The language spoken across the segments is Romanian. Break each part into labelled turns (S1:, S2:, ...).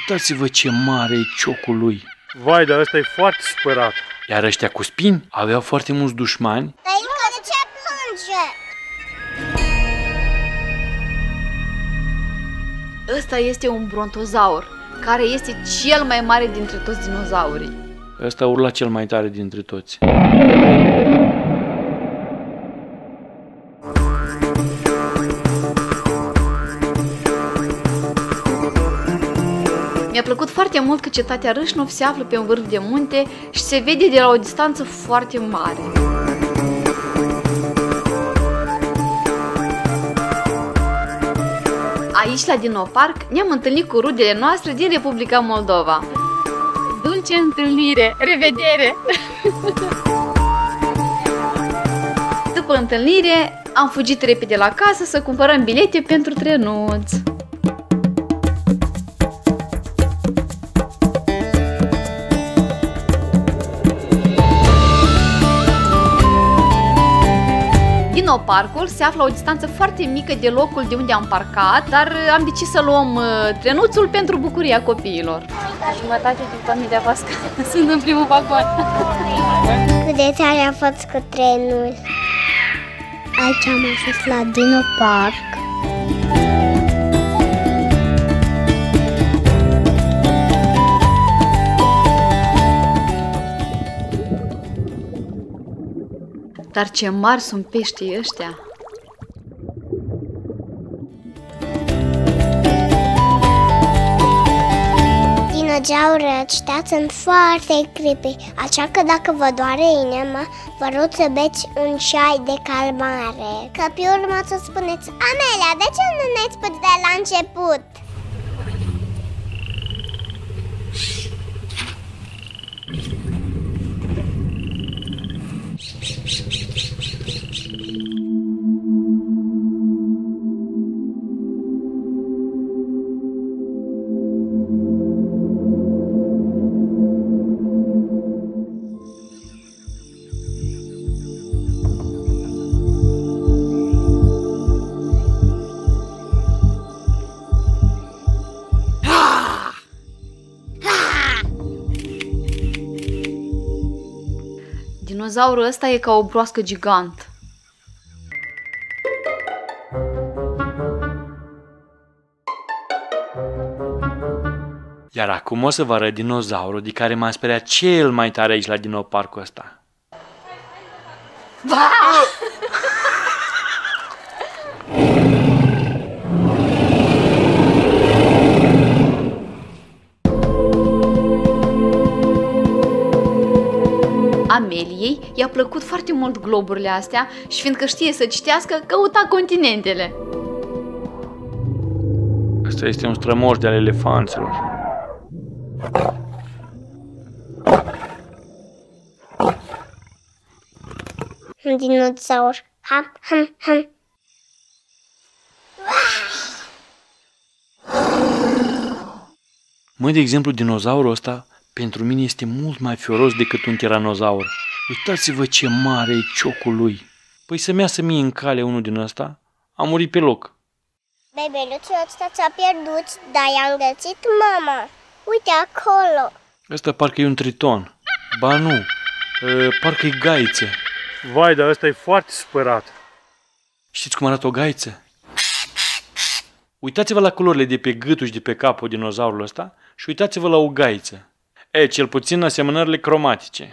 S1: Uitați-vă ce mare e ciocul lui.
S2: Vai, dar ăsta e foarte supărat.
S1: Iar ăștia cu spini aveau foarte mulți dușmani.
S3: Tăică, de ce plânge?
S4: Ăsta este un brontozaur, care este cel mai mare dintre toți dinozaurii.
S1: Ăsta urla cel mai tare dintre toți.
S4: Mi-a plăcut foarte mult că cetatea Râșnov se află pe un vârf de munte și se vede de la o distanță foarte mare. Aici, la Dinoparc, ne-am întâlnit cu rudele noastre din Republica Moldova. Dulce întâlnire! Revedere! După întâlnire, am fugit repede la casă să cumpărăm bilete pentru trenuț. Dinoparcul se află la o distanță foarte mică de locul de unde am parcat, dar am decis să luăm trenuțul pentru bucuria copiilor. Jumătate din familia Pasca sunt în primul vagon.
S3: Cât de tare a fost cu trenul. Aici am ajuns la Dinoparc.
S4: Dar ce mari sunt peștii ăștia!
S3: Dinozaurii ăștia sunt foarte creepy, așa că dacă vă doare inima, vă rog să beți un ceai de calmare. Că pe urmă să spuneți: Amelia, de ce nu ne-ai spus de la început?
S4: Dinozaurul ăsta e ca o broască gigant.
S1: Iar acum o să vă arăt dinozaurul de care m-am speriat cel mai tare aici la Dinoparcul ăsta.
S4: Ameliei i-a plăcut foarte mult globurile astea și fiindcă știe să citească, căuta continentele.
S1: Ăsta este un strămoș de al elefanților.
S3: Un dinozaur. Ham, ham, ham.
S1: Mă, de exemplu, dinozaurul ăsta pentru mine este mult mai fioros decât un tiranozaur. Uitați-vă ce mare e ciocul lui. Păi să-mi iasă mie în cale unul din ăsta, a murit pe loc.
S3: Bebeluțul ăsta ți-a pierdut, dar i-am găsit mama. Uite acolo.
S1: Ăsta parcă e un triton. Ba nu, parcă e gaiță.
S2: Vai, dar ăsta e foarte supărat.
S1: Știți cum arată o gaiță? Uitați-vă la culorile de pe gâtul și de pe capul dinozaurului ăsta și uitați-vă la o gaiță. Cel puțin asemănările cromatice.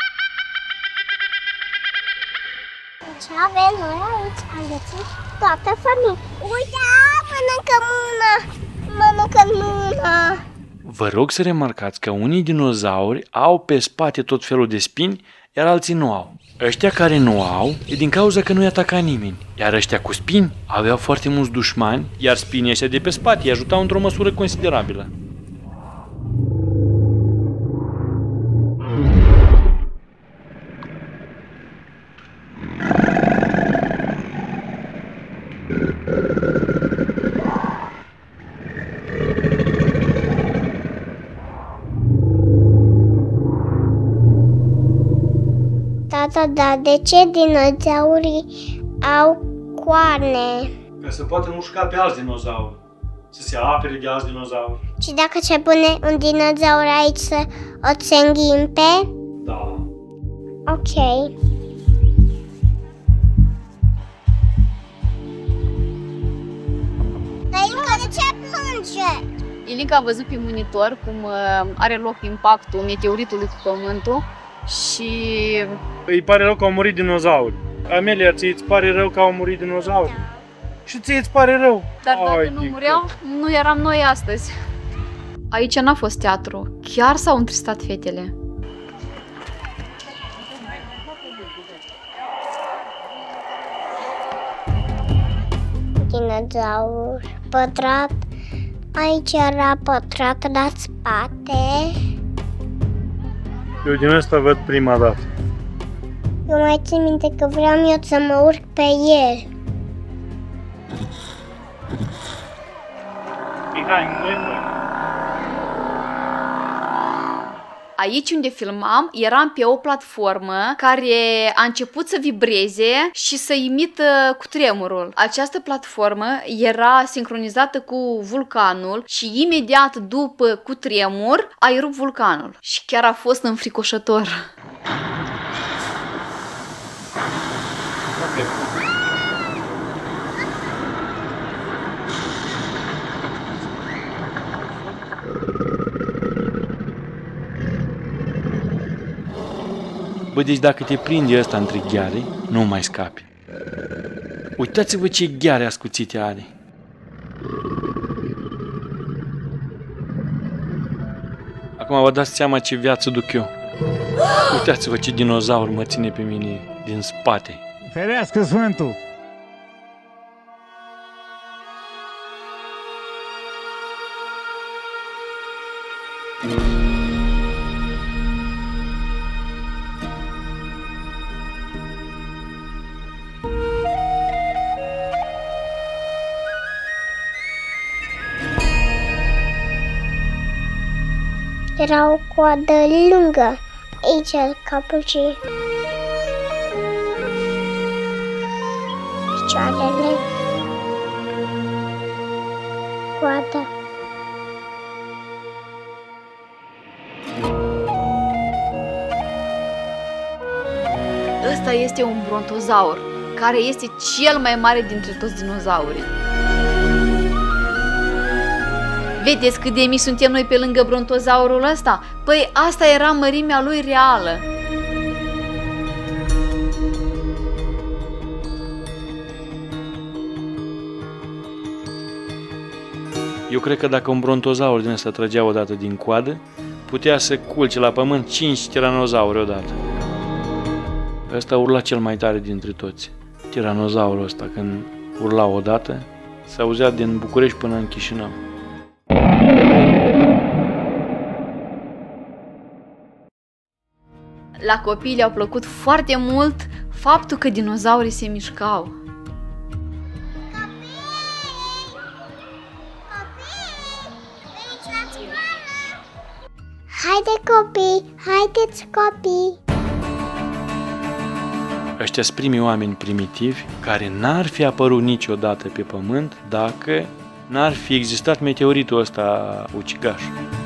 S3: Ce avem noi aici? Am găsit toată familia. Uite, mănâncă mâna! Mănâncă mâna!
S1: Vă rog să remarcați că unii dinozauri au pe spate tot felul de spini, iar alții nu au. Ăștia care nu au e din cauza că nu-i ataca nimeni, iar ăștia cu spini aveau foarte mulți dușmani, iar spinii ăștia de pe spate îi ajutau într-o măsură considerabilă.
S3: Tata, dar de ce dinozaurii au coarne?
S1: Ca să poată mușca pe alți dinozauri.
S2: să se apere de alți dinozauri.
S3: Și dacă se pune un dinozaur aici să o se înghimpe?
S2: Da.
S3: Ok. Dar Ilinca, de ce plânge?
S4: Ilinca a văzut pe monitor cum are loc impactul meteoritului cu Pământul și...
S2: Îi pare rău că au murit dinozauri. Amelia, ți-ți pare rău că au murit dinozauri?
S3: Da.
S2: Și ți-ți pare rău?
S4: Dar dacă nu mureau, nu eram noi astăzi. Aici n-a fost teatru. Chiar s-au întristat fetele.
S3: Dinozaur pătrat. Aici era pătrat la spate.
S2: Eu din asta văd prima dată.
S3: Eu mai țin minte că vreau eu să mă urc pe el.
S2: Hai,
S4: Aici unde filmam, eram pe o platformă care a început să vibreze și să imită cutremurul. Această platformă era sincronizată cu vulcanul și imediat după cutremur a erupt vulcanul. Și chiar a fost înfricoșător.
S1: Bă, deci dacă te prinde ăsta între gheare, nu mai scapi. Uitați-vă ce gheare ascuțite are. Acum vă dați seama ce viață duc eu. Uitați-vă ce dinozaur mă ține pe mine din spate.
S5: Ferească Sfântul!
S3: Era o coadă lungă. Aici capul și picioarele. Coada.
S4: Ăsta este un brontozaur, care este cel mai mare dintre toți dinozaurii. Vedeți cât de mici suntem noi pe lângă brontozaurul ăsta? Păi asta era mărimea lui reală.
S1: Eu cred că dacă un brontozaur din ăsta trăgea odată din coadă, putea să culce la pământ 5 tiranozauri odată. Ăsta urla cel mai tare dintre toți. Tiranozaurul ăsta, când urla odată, se auzea din București până în Chișinău.
S4: La copii le-au plăcut foarte mult faptul că dinozaurii se mișcau.
S3: Haide copii, haideți copii!
S1: Ăștia sunt primii oameni primitivi care n-ar fi apărut niciodată pe pământ dacă n-ar fi existat meteoritul ăsta ucigaș.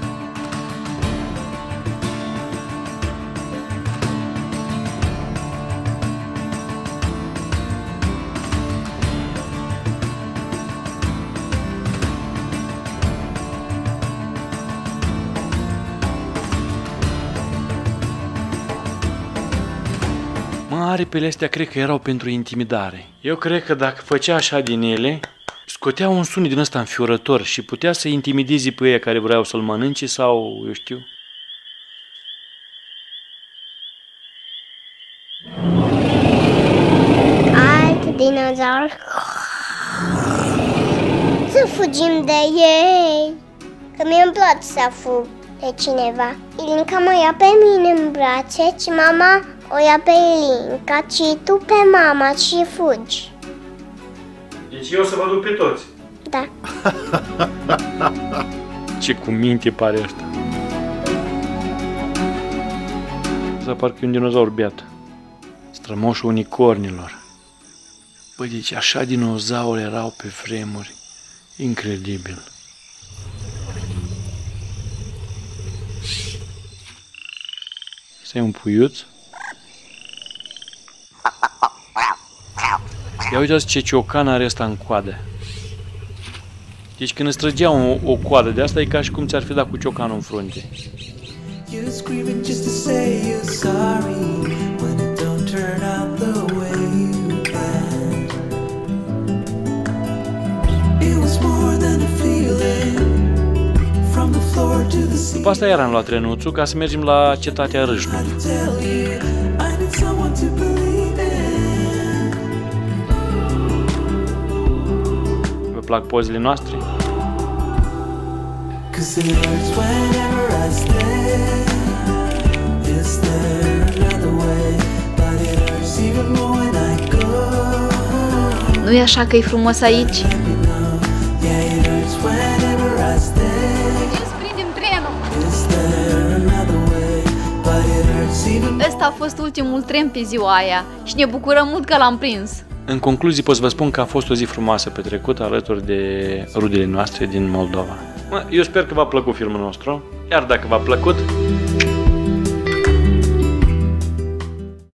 S1: Aripile astea cred că erau pentru intimidare. Eu cred că dacă făcea așa din ele, scotea un sunet din ăsta înfiorător și putea să intimideze pe ei care vreau să-l mănânce sau, eu știu.
S3: Alt dinozaur. Să fugim de ei. Că mie-mi place să fug de cineva. Ilinca mă ia pe mine în brațe și mama o ia pe Ilinca și tu pe mama și fugi.
S2: Deci eu să vă duc pe toți.
S3: Da.
S1: Ce cu minte pare asta. Asta parcă e un dinozaur beat. Strămoșul unicornilor. Băi, deci așa dinozauri erau pe vremuri. Incredibil. Asta e un puiuț. Ia uitați ce ciocan are ăsta în coadă. Deci când îți trăgea o coadă de asta, e ca și cum ți-ar fi dat cu ciocanul în frunte. După asta iar am luat trenuțul ca să mergem la cetatea Râșnului. Vă plac pozele noastre?
S4: Nu e așa că e frumos aici? Ăsta a fost ultimul tren pe ziua aia și ne bucurăm mult că l-am prins.
S1: În concluzie pot să vă spun că a fost o zi frumoasă petrecută alături de rudele noastre din Moldova. Eu sper că v-a plăcut filmul nostru, iar dacă v-a plăcut,